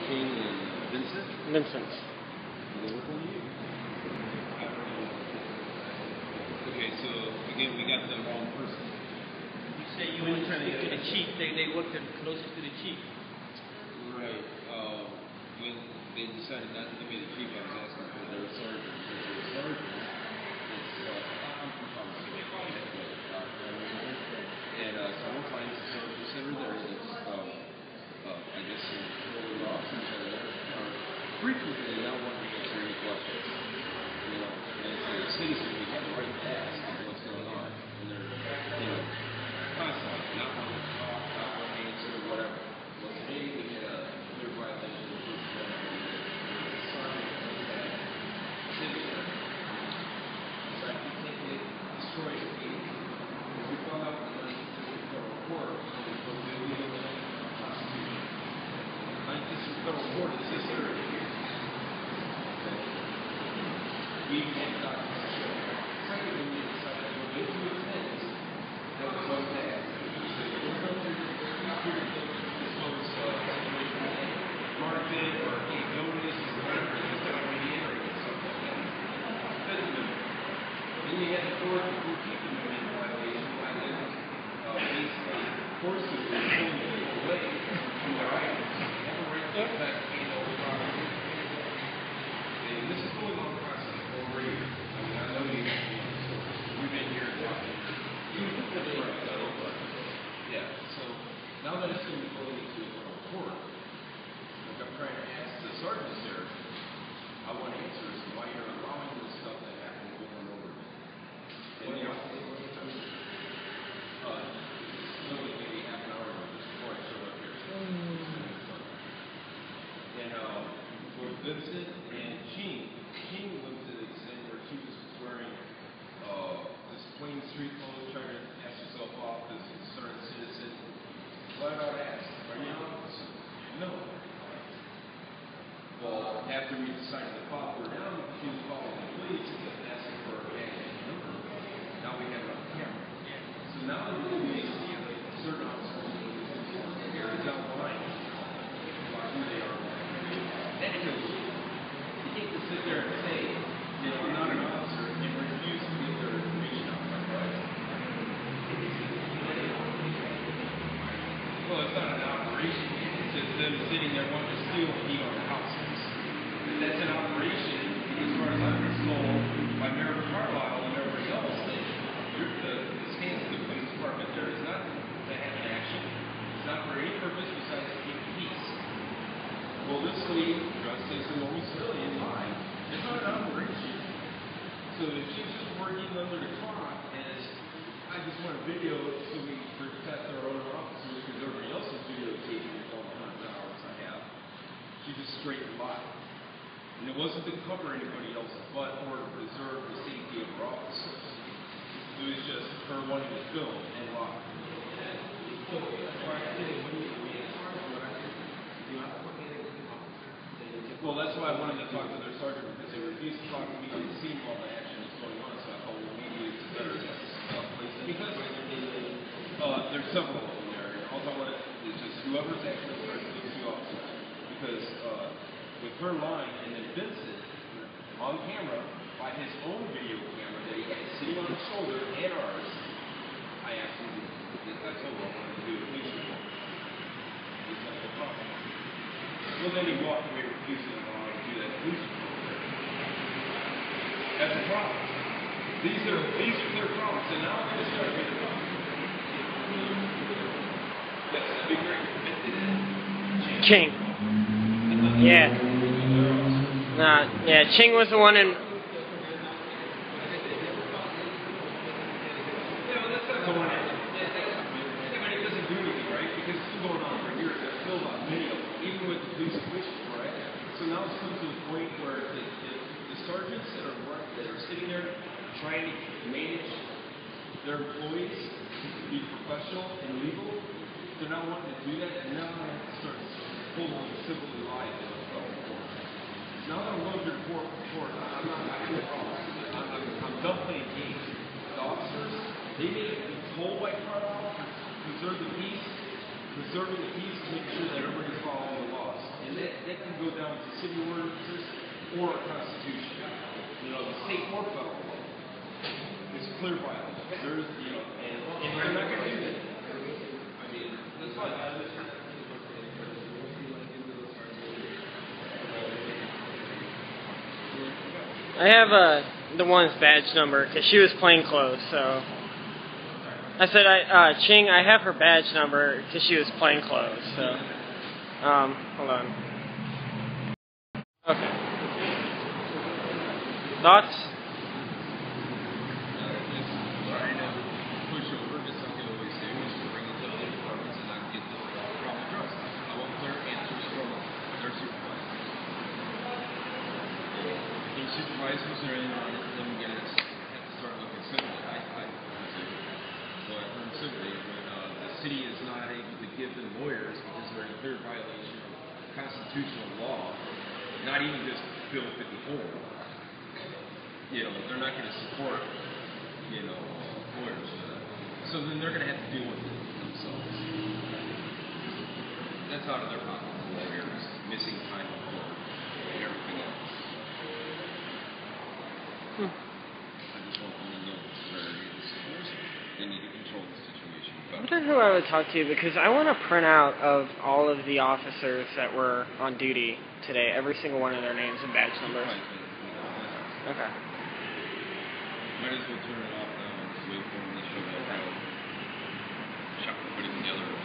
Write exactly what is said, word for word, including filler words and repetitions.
King and Vincent? Vincent. They work on you. Okay, so again, we got the wrong person. You say you went to the chief, they, they worked closest to the chief. Right. Uh, when they decided not to give me the chief, I was asking for their sergeant. Since it was sergeant, it's, uh, I'm from Thomas. And uh, so we'll find the sergeant center there that's, um, uh, I guess, some older officers that are, are frequently not wanting to answer any questions. You know, and for the citizen, we have the right to ask what's going on. And they're, you know, constantly not wanting to talk, not wanting to answer, whatever. Well, today we had a clear violation of the First Amendment. The sergeant was that citizen decided to take it, destroy the gate. Because we found out that the District Federal Court was supposed to be illegal constitution. ninth District Federal Court is this area here. Okay. We can't documents to show. Secondly, we decided to go into a tent that was so bad. So it was no this was uh, marked in or gave notice or whatever, just out of the area or something like that. Fifth Amendment. Then you had the fourth and fourteenth Amendment violation by then uh, basically forcing them to pull people away from their items. Have a right to investigate over property. And this is going on across the whole region. I mean, I know you, you've been here talking. Yeah, so now that it's going to be going into a court, like I'm trying to ask the sergeants there, I want answers why you're allowing this stuff to happen over and over again. And you know, uh, literally maybe half an hour ago, just before I showed up here. And uh, for Vincent and Jean, Jean went to the extent where she was wearing uh, this plain street clothes, trying to pass herself off as a concerned citizen. Flat out asked, are you an officer? No. Well, after we decided to follow her down, she was following the police and asking for her badge number. Now we have it on camera. So now the police, certain officers, here is outlined about who they are. That kills you. You can't just sit there and say, you know, I'm not an officer and refuse to get their information out my right. Well, it's not an operation. It's just them sitting there wanting to steal and eat on the houses. And that's an operation, as far as I've been told, by Mayor Carlisle and everybody else, that the, the stance of the police department there is not to have an action. It's not for any purpose besides to keep peace. Well, this lady, dressed as a normal civilian, lied. It's not an operation. So if she's just working under the clock as, I just want a video so we protect our own officers because everybody else is videotaping with all the hundred hours I have. She just straight lied. And it wasn't to cover anybody else's butt or to preserve the safety of her officers. It was just her wanting to film and lie. So that's why I did it. Well, that's why I wanted to talk to their sergeant because they refused to talk to me on the scene while the action was going on. So I told them immediately it's better to have a place. Because uh, there's several of them there. And all I want is just whoever's actually starting those two officers. Because uh, with her lying and then Vincent on camera by his own video camera that he had sitting on his shoulder and ours, I asked him to, I told him I wanted to do a police report. He's like, no problem. Well, then he walked away refusing to allow me to do that police report. That's a problem. These are these are their problems, and now I'm going to start with the problem. Yes, that'd be great. King. Yeah. Nah, yeah, Ching was the one in. Yeah, well, that's not going on. I mean, it doesn't do anything, right? Because it's still going on for years. There's still a video, even with the police commission, right? So now it's come to the point where the, the, the sergeants that are work, that are sitting there trying to manage their employees to be professional and legal, they're not wanting to do that, and now they have to start pulling civilly lies in the federal court. Now that I'm going to the court, court I'm not having a problem. I'm, I'm, I'm done playing games. The officers, they may be told by Carlisle to preserve the peace, preserving the peace to make sure that everybody's following the laws. And that, that city ordinances or our constitution. You know, the state or federal law. It's a clear violation. There's, you know, and, and they're not going to do that. I mean, that's why I I have uh, the one's badge number because she was plainclothes, so. I said, I, uh, Ching, I have her badge number because she was plainclothes, so. Um, hold on. Okay. Thoughts? Push over, just like I always say, was to bring it to other departments and not get the problem addressed. I want clear answers from their supervisors. If supervisors are in on it, then we're going to have to start looking civilly. I, I so I learned civilly when uh, the city is not able to give them lawyers because they're in clear violation of constitutional law, not even just Bill fifty-four. You know, they're not going to support, you know, lawyers for that. So then they're going to have to deal with it themselves. That's out of their pocket. Lawyers, missing time of court, and everything else. Hmm. I just want them to know the severity of the situation. They need to control the situation. I wonder who I would talk to because I want a printout of all of the officers that were on duty today, every single one of their names and badge numbers. Okay. Might as well turn it off now and just wait for them to show up. Chuck, put it together.